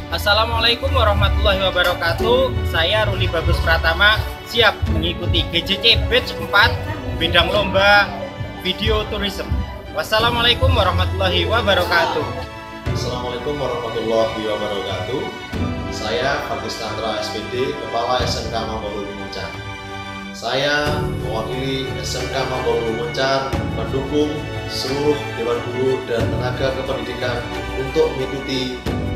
Assalamualaikum warahmatullahi wabarakatuh. Saya Ruli Bagus Pratama, siap mengikuti GCC Batch 4 bidang lomba video tourism. Wassalamualaikum warahmatullahi wabarakatuh. Assalamualaikum warahmatullahi wabarakatuh. Saya Bagus Tantra SPD, Kepala SMK Mambolulu Muncar. Saya mewakili SMK Mambolulu Muncar mendukung seluruh Dewan Guru dan tenaga kependidikan untuk mengikuti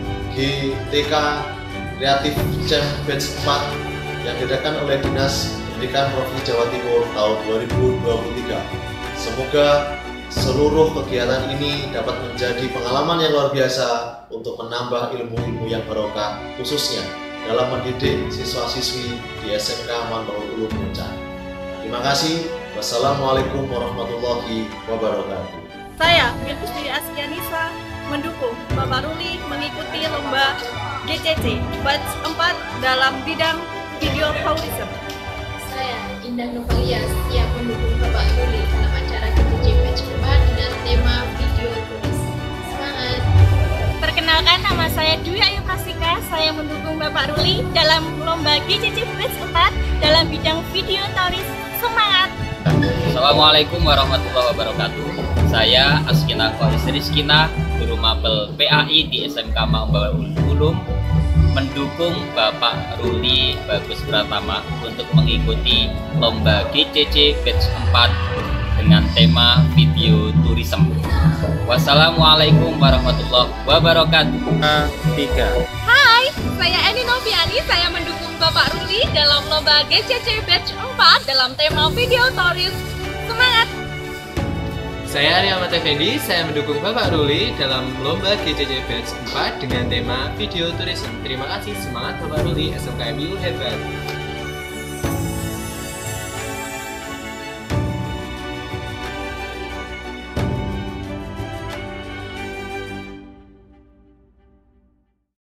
GTK Kreatif Chef Batch 4 yang diadakan oleh Dinas Pendidikan Provinsi Jawa Timur tahun 2023. Semoga seluruh kegiatan ini dapat menjadi pengalaman yang luar biasa untuk menambah ilmu-ilmu yang barokah, khususnya dalam mendidik siswa-siswi di SMK Mambolulu Muncar. Terima kasih. Wassalamualaikum warahmatullahi wabarakatuh. Saya, Mirkusri Askianisa, mendukung Bapak Ruli mengikuti lomba GCC Batch 4 dalam bidang video tourism. Saya, Indah Novalia, siap mendukung Bapak Ruli dalam acara GCC Batch 4 dengan tema video tourism. Semangat! Perkenalkan, nama saya Dwi Ayu Prastika. Saya mendukung Bapak Ruli dalam lomba GCC Batch 4 dalam bidang video tourism. Semangat! Assalamualaikum warahmatullahi wabarakatuh. Saya Askina Rizkina, guru mapel PAI di SMK Mambolulu Ulum, mendukung Bapak Ruli Bagus Pratama untuk mengikuti lomba GCC Batch 4 dengan tema video tourism. Wassalamualaikum warahmatullahi wabarakatuh. 3. Hai, saya Eni Noviani. Saya mendukung Bapak Ruli dalam lomba GCC Batch 4 dalam tema video tourism. Semangat! Saya Arya Ahmad Effendi, saya mendukung Bapak Ruli dalam lomba GCC Batch 4 dengan tema video tourism. Terima kasih, semangat Bapak Ruli, SMKMU hebat!